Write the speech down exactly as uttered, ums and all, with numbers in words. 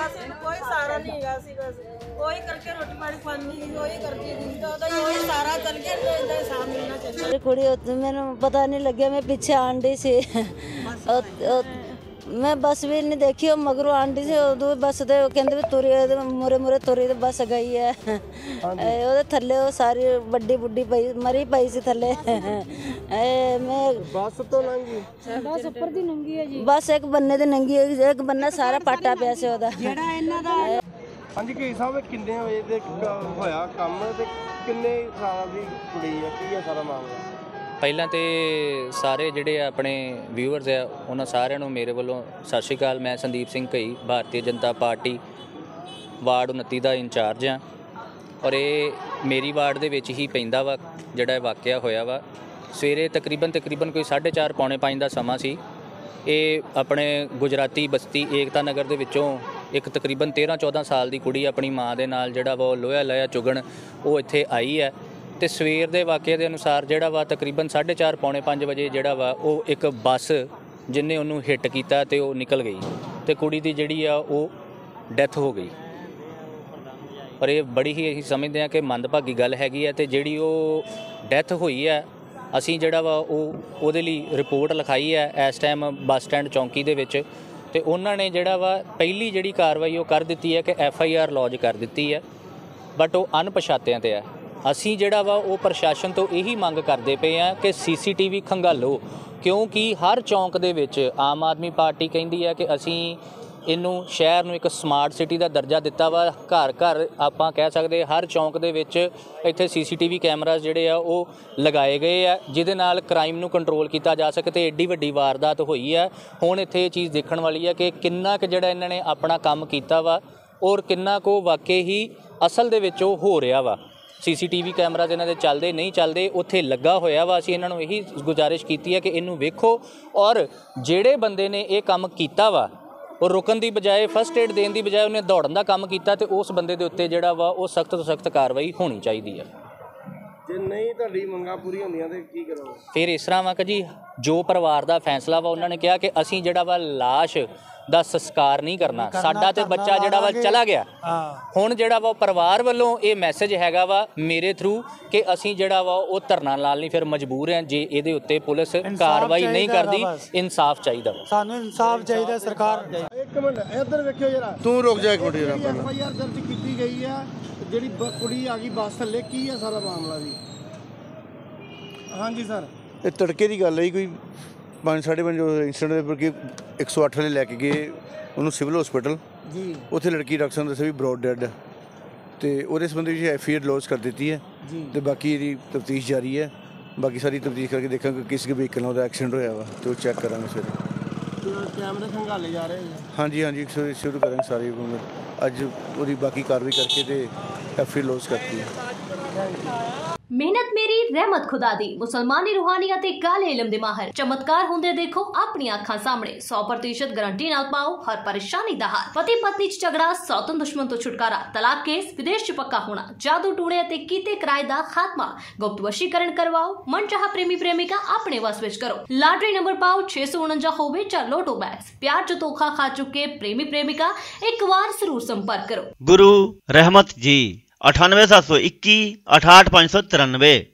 कोई सहारा नहीं है, बस वही करके रोटी पानी खानी, वही करके वही सारा चल के साथ मिलना चाहिए। कुड़ी मैंने पता नहीं लगे, मैं पीछे आंटी सी मैं बस भी नहीं देखी, मगरों आंटी से उदू बस दे कहते तुरी मुरे मुरे तुरी बस गई है ਉਹਦੇ ਥੱਲੇ ਉਹ ਸਾਰੀ ਵੱਡੀ ਬੁੱਢੀ ਪਈ ਮਰੀ ਪਈ ਸੀ ਥੱਲੇ। ਮੈਂ ਬੱਸ ਤੋਂ ਲੰਘੀ, ਬਸ ਉੱਪਰ ਦੀ ਨੰਗੀ ਹੈ ਜੀ, ਬਸ ਇੱਕ ਬੰਨੇ ਤੇ ਨੰਗੀ ਹੈ, ਇੱਕ ਬੰਨਾ ਸਾਰਾ ਪਾਟਾ ਪਿਆ ਸੀ ਉਹਦਾ ਜਿਹੜਾ ਇਹਨਾਂ ਦਾ। ਹਾਂਜੀ ਕੀ ਸਾਹਿਬ, ਕਿੰਨੇ ਵਜੇ ਤੇ ਹੋਇਆ ਕੰਮ ਤੇ ਕਿੰਨੇ ਸਾਲ ਦੀ ਕੁੜੀ ਹੈ, ਕੀ ਹੈ ਸਾਰਾ ਮਾਮਲਾ? ਪਹਿਲਾਂ ਤੇ ਸਾਰੇ ਜਿਹੜੇ ਆਪਣੇ ਵਿਊਅਰਸ ਆ ਉਹਨਾਂ ਸਾਰਿਆਂ ਨੂੰ ਮੇਰੇ ਵੱਲੋਂ ਸਤਿ ਸ਼੍ਰੀ ਅਕਾਲ। ਮੈਂ ਸੰਦੀਪ ਸਿੰਘ ਘਈ, ਭਾਰਤੀ ਜਨਤਾ ਪਾਰਟੀ ਵਾਰਡ ਉਨੱਤੀ ਦਾ ਇੰਚਾਰਜ ਹਾਂ ਔਰ ਇਹ ਮੇਰੀ ਵਾਰਡ ਦੇ ਵਿੱਚ ਹੀ ਪੈਂਦਾ ਵਾ ਜਿਹੜਾ ਇਹ ਵਾਕਿਆ ਹੋਇਆ ਵਾ। ਸਵੇਰੇ ਤਕਰੀਬਨ ਤਕਰੀਬਨ ਕੋਈ ਸਾਢੇ ਚਾਰ ਪੌਣੇ ਪੰਜ ਦਾ ਸਮਾਂ ਸੀ। ਇਹ ਆਪਣੇ ਗੁਜਰਾਤੀ ਬਸਤੀ ਏਕਤਾ ਨਗਰ ਦੇ ਵਿੱਚੋਂ ਇੱਕ ਤਕਰੀਬਨ ਤੇਰ੍ਹਾਂ ਚੌਦ੍ਹਾਂ ਸਾਲ ਦੀ ਕੁੜੀ ਆਪਣੀ ਮਾਂ ਦੇ ਨਾਲ ਜਿਹੜਾ ਵਾ ਉਹ ਲੋਹਾ ਲਾਇਆ ਚੁਗਣ ਉਹ ਇੱਥੇ ਆਈ ਹੈ। ਤੇ ਸਵੇਰ ਦੇ ਵਾਕਿਆ ਦੇ ਅਨੁਸਾਰ ਜਿਹੜਾ ਵਾ ਤਕਰੀਬਨ ਸਾਢੇ ਚਾਰ ਪੌਣੇ ਪੰਜ ਵਜੇ ਜਿਹੜਾ ਵਾ ਉਹ ਇੱਕ ਬੱਸ ਜਿਹਨੇ ਉਹਨੂੰ ਹਿੱਟ ਕੀਤਾ ਤੇ ਉਹ ਨਿਕਲ ਗਈ ਤੇ ਕੁੜੀ ਦੀ ਜਿਹੜੀ ਆ ਉਹ ਡੈਥ ਹੋ ਗਈ। ਪਰ ਇਹ ਬੜੀ ਹੀ ਅਸੀਂ ਸਮਝਦੇ ਹਾਂ ਕਿ ਮੰਦਭਾਗੀ ਗੱਲ ਹੈਗੀ ਹੈ। ਤੇ ਜਿਹੜੀ ਉਹ ਡੈਥ ਹੋਈ ਹੈ ਅਸੀਂ ਜਿਹੜਾ ਵਾ ਉਹ ਉਹਦੇ ਲਈ ਰਿਪੋਰਟ ਲਿਖਾਈ ਹੈ ਇਸ ਟਾਈਮ ਬੱਸ ਸਟੈਂਡ ਚੌਂਕੀ ਦੇ ਵਿੱਚ। ਤੇ ਉਹਨਾਂ ਨੇ ਜਿਹੜਾ ਵਾ ਪਹਿਲੀ ਜਿਹੜੀ ਕਾਰਵਾਈ ਉਹ ਕਰ ਦਿੱਤੀ ਹੈ ਕਿ ਐਫ ਆਈ ਆਰ ਲੌਜ ਕਰ ਦਿੱਤੀ ਹੈ, ਬਟ ਉਹ ਅਣਪਛਾਤਿਆਂ 'ਤੇ ਹੈ। ਅਸੀਂ ਜਿਹੜਾ ਵਾ ਉਹ ਪ੍ਰਸ਼ਾਸਨ ਤੋਂ ਇਹੀ ਮੰਗ ਕਰਦੇ ਪਏ ਹਾਂ ਕਿ ਸੀ ਸੀ ਟੀ ਵੀ ਖੰਗਾਲੋ, ਕਿਉਂਕਿ ਹਰ ਚੌਂਕ ਦੇ ਵਿੱਚ ਆਮ ਆਦਮੀ ਪਾਰਟੀ ਕਹਿੰਦੀ ਹੈ ਕਿ ਅਸੀਂ ਇਹਨੂੰ ਸ਼ਹਿਰ ਨੂੰ ਇੱਕ ਸਮਾਰਟ ਸਿਟੀ ਦਾ ਦਰਜਾ ਦਿੱਤਾ ਵਾ। ਘਰ ਘਰ ਆਪਾਂ ਕਹਿ ਸਕਦੇ ਹਰ ਚੌਂਕ ਦੇ ਵਿੱਚ ਇੱਥੇ ਸੀ ਸੀ ਟੀ ਵੀ ਕੈਮਰਾਜ਼ ਜਿਹੜੇ ਆ ਉਹ ਲਗਾਏ ਗਏ ਆ ਜਿਹਦੇ ਨਾਲ ਕ੍ਰਾਈਮ ਨੂੰ ਕੰਟਰੋਲ ਕੀਤਾ ਜਾ ਸਕੇ। ਤੇ ਐਡੀ ਵੱਡੀ ਵਾਰਦਾਤ ਹੋਈ ਹੈ। ਹੁਣ ਇੱਥੇ ਇਹ ਚੀਜ਼ ਦੇਖਣ ਵਾਲੀ ਹੈ ਕਿ ਕਿੰਨਾ ਕੁ ਜਿਹੜਾ ਇਹਨਾਂ ਨੇ ਆਪਣਾ ਕੰਮ ਕੀਤਾ ਵਾ ਔਰ ਕਿੰਨਾ ਕੁ ਵਾਕਈ ਹੀ ਅਸਲ ਦੇ ਵਿੱਚ ਉਹ ਹੋ ਰਿਹਾ ਵਾ। ਸੀ ਸੀ ਟੀ ਵੀ ਕੈਮਰਾਜ਼ ਇਹਨਾਂ ਦੇ ਚੱਲਦੇ ਨਹੀਂ ਚੱਲਦੇ, ਉੱਥੇ ਲੱਗਾ ਹੋਇਆ ਵਾ। ਅਸੀਂ ਇਹਨਾਂ ਨੂੰ ਇਹੀ ਗੁਜ਼ਾਰਿਸ਼ ਕੀਤੀ ਹੈ ਕਿ ਇਹਨੂੰ ਵੇਖੋ ਔਰ ਜਿਹੜੇ ਬੰਦੇ ਨੇ ਇਹ ਕੰਮ ਕੀਤਾ ਵਾ ਉਹ ਰੁਕਣ ਦੀ ਬਜਾਏ ਫਸਟ ਏਡ ਦੇਣ ਦੀ ਬਜਾਏ ਉਹਨੇ ਦੌੜਨ ਦਾ ਕੰਮ ਕੀਤਾ ਤੇ ਉਸ ਬੰਦੇ ਦੇ ਉੱਤੇ ਜਿਹੜਾ ਵਾ ਉਹ ਸਖਤ ਤੋਂ ਸਖਤ ਕਾਰਵਾਈ ਹੋਣੀ ਚਾਹੀਦੀ ਹੈ। ਜੇ ਨਹੀਂ ਤੁਹਾਡੀ ਮੰਗਾਂ ਪੂਰੀਆਂ ਹੁੰਦੀਆਂ ਤੇ ਕੀ ਕਰੋਗੇ? ਫਿਰ ਇਸ ਤਰ੍ਹਾਂ ਵਾ ਕਿ ਜੀ ਜੋ ਪਰਿਵਾਰ ਦਾ ਫੈਸਲਾ ਵਾ ਉਹਨਾਂ ਨੇ ਕਿਹਾ ਕਿ ਅਸੀਂ ਜਿਹੜਾ ਵਾ ਲਾਸ਼ ਦਾ ਸੰਸਕਾਰ ਨਹੀਂ ਕਰਨਾ, ਸਾਡਾ ਤੇ ਬੱਚਾ ਜਿਹੜਾ ਵਾ ਚਲਾ ਗਿਆ। ਹੁਣ ਜਿਹੜਾ ਵਾ ਪਰਿਵਾਰ ਵੱਲੋਂ ਇਹ ਮੈਸੇਜ ਹੈਗਾ ਵਾ ਮੇਰੇ ਥਰੂ ਕਿ ਅਸੀਂ ਜਿਹੜਾ ਵਾ ਉਹ ਧਰਨਾ ਲਾਲ ਨਹੀਂ ਫਿਰ ਮਜਬੂਰ ਹਾਂ ਜੇ ਇਹਦੇ ਉੱਤੇ ਪੁਲਿਸ ਕਾਰਵਾਈ ਨਹੀਂ ਕਰਦੀ। ਇਨਸਾਫ ਚਾਹੀਦਾ, ਸਾਨੂੰ ਇਨਸਾਫ ਚਾਹੀਦਾ। ਸਰਕਾਰ ਇੱਕ ਮਿੰਟ ਇੱਧਰ ਵੇਖਿਓ ਜਰਾ, ਤੂੰ ਰੁਕ ਜਾ ਇੱਕ ਮਿੰਟ ਜਰਾ। ਐਫ ਆਈ ਆਰ ਦਰਜ ਕੀਤੀ ਗਈ ਹੈ, ਜਿਹੜੀ ਕੁੜੀ ਆ ਗਈ ਬੱਸ ਥੱਲੇ, ਕੀ ਹੈ ਸਾਰਾ ਮਾਮਲਾ ਜੀ? ਹਾਂਜੀ ਸਰ, ਇਹ ਤੜਕੇ ਦੀ ਗੱਲ ਹੈ ਕੋਈ ਪੰਜ ਸਾਢੇ ਪੰਜ ਇੰਸੀਡੈਂਟ ਦੇ ਕਿ ਇੱਕ ਸੌ ਅੱਠ ਵਾਲੇ ਲੈ ਕੇ ਗਏ ਉਹਨੂੰ ਸਿਵਲ ਹਸਪੀਟਲ ਜੀ। ਉੱਥੇ ਲੜਕੀ ਡਾਕਟਰ ਸਾਹਿਬ ਦੱਸਿਆ ਵੀ ਬਰੋਡ ਡੈਡ ਅਤੇ ਉਹਦੇ ਸੰਬੰਧੀ ਵਿੱਚ ਐਫ ਆਈ ਆਰ ਲੌਜ ਕਰ ਦਿੱਤੀ ਹੈ ਅਤੇ ਬਾਕੀ ਇਹਦੀ ਤਫਤੀਸ਼ ਜਾਰੀ ਹੈ। ਬਾਕੀ ਸਾਰੀ ਤਫਤੀਸ਼ ਕਰਕੇ ਦੇਖਾਂਗੇ ਕਿਸ ਵਹੀਕਲ ਨਾਲ ਉਹਦਾ ਐਕਸੀਡੈਂਟ ਹੋਇਆ ਵਾ ਅਤੇ ਉਹ ਚੈੱਕ ਕਰਾਂਗੇ ਸਵੇਰੇ। ਕੈਮਰੇ ਖੰਗਾਲੇ ਜਾ ਰਹੇ? ਹਾਂਜੀ ਹਾਂਜੀ ਸ਼ੁਰੂ ਕਰਾਂਗੇ ਸਾਰੇ ਅੱਜ ਉਹਦੀ ਬਾਕੀ ਕਾਰਵਾਈ ਕਰਕੇ ਅਤੇ ਐਫ ਆਈ ਆਰ ਲੌਜ ਕਰਤੀ ਹੈ। ਮਿਹਨਤ ਮੇਰੀ ਰਹਿਮਤ ਖੁਦਾ ਦੀ ਮੁਸਲਮਾਨੀ ਰੂਹਾਨੀ ਅਤੇ ਕਾਲੇ ਇਲਮ ਦੇ ਮਾਹਰ ਚਮਤਕਾਰ ਹੁੰਦੇ ਦੇਖੋ ਆਪਣੀਆਂ ਅੱਖਾਂ ਸਾਹਮਣੇ। ਸੌ ਪ੍ਰਤੀਸ਼ਤ ਗਾਰੰਟੀ ਨਾਲ ਪਾਓ ਹਰ ਪਰੇਸ਼ਾਨੀ ਦਾ ਹੱਲ। ਪਤੀ ਪਤਨੀ ਚ ਝਗੜਾ, ਸੌਤਨ ਦੁਸ਼ਮਣ ਤੋਂ ਛੁਟਕਾਰਾ, ਤਲਾਕ ਕੇਸ, ਵਿਦੇਸ਼ ਚ ਪੱਕਾ ਹੋਣਾ, ਜਾਦੂ ਟੂਣੇ ਅਤੇ ਕੀਤੇ ਕਿਰਾਏ ਦਾ ਖਾਤਮਾ, ਗੁਪਤ ਵਸ਼ੀਕਰਨ ਕਰਵਾਓ, ਮਨਚਾਹਾ ਪ੍ਰੇਮੀ ਪ੍ਰੇਮਿਕਾ ਆਪਣੇ ਵਸ ਵਿੱਚ ਕਰੋ। ਲਾਟਰੀ ਨੰਬਰ ਪਾਓ ਛੇ ਸੌ ਉਣੰਜਾ ਹੋਵੇ ਜਾਂ ਲੋਟੋ ਬੈਗਸ। ਪਿਆਰ ਚ ਧੋਖਾ ਖਾ ਚੁੱਕੇ ਪ੍ਰੇਮੀ ਪ੍ਰੇਮਿਕਾ ਇੱਕ ਵਾਰ ਜ਼ਰੂਰ ਸੰਪਰਕ ਕਰੋ। गुरु रहमत जी अठानवे सात सौ इक्की अठाठ पाँच सौ तिरानवे।